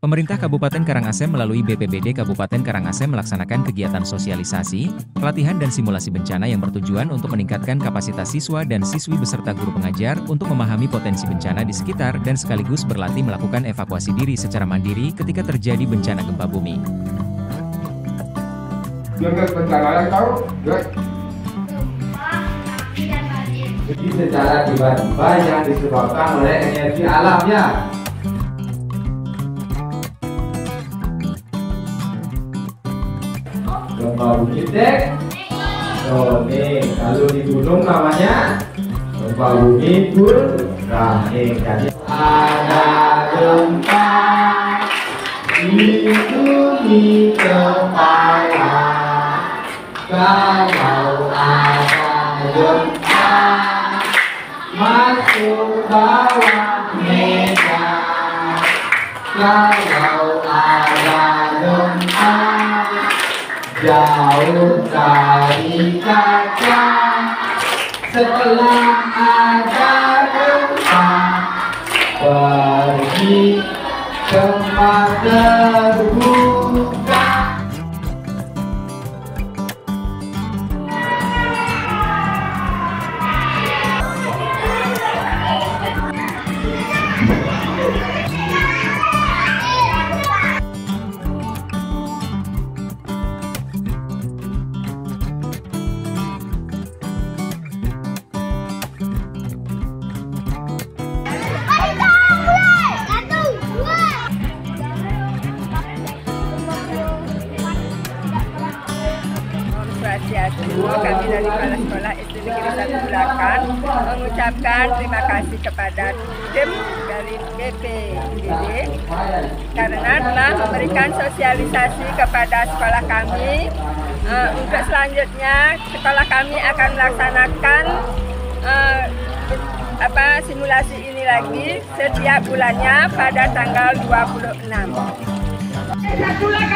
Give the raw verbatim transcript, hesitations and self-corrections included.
Pemerintah Kabupaten Karangasem melalui B P B D Kabupaten Karangasem melaksanakan kegiatan sosialisasi, pelatihan dan simulasi bencana yang bertujuan untuk meningkatkan kapasitas siswa dan siswi beserta guru pengajar untuk memahami potensi bencana di sekitar dan sekaligus berlatih melakukan evakuasi diri secara mandiri ketika terjadi bencana gempa bumi. Bencana yang tahu, jadi secara tiba-tiba yang disebabkan oleh energi alam ya. Gempa bumi dek. Oh nih, kalau di gunung namanya gempa bumi vulkanik. Jadi ada gempa di bumi kepala. Kalau ada gempa masuk bawah meja. Kalau ada gempa jauh dari kaca. Setelah ada gempa pergi tempat terbuka. Kami dari Kepala Sekolah S D Negeri satu Bulakan mengucapkan terima kasih kepada tim dari B P B D karena telah memberikan sosialisasi kepada sekolah kami. Uh, untuk selanjutnya sekolah kami akan melaksanakan uh, apa simulasi ini lagi setiap bulannya pada tanggal dua puluh enam.